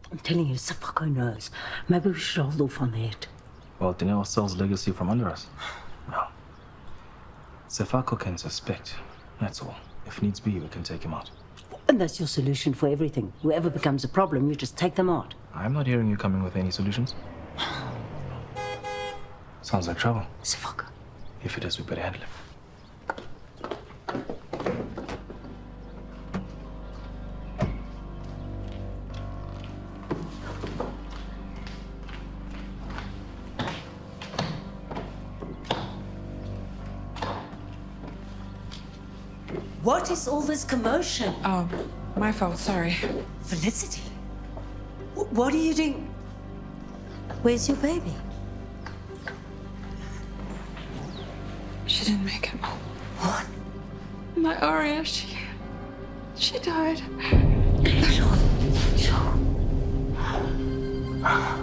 I'm telling you, Safako knows. Maybe we should hold off on that. Well, Dineo sells legacy from under us. No. Safako can suspect. That's all. If needs be, we can take him out. And that's your solution for everything. Whoever becomes a problem, you just take them out. I'm not hearing you coming with any solutions. Sounds like trouble. Safako. If it is, we better handle it. What is all this commotion? Oh, my fault, sorry. Felicity? What are you doing? Where's your baby? She didn't make it. What? My Aria, she died. Sure.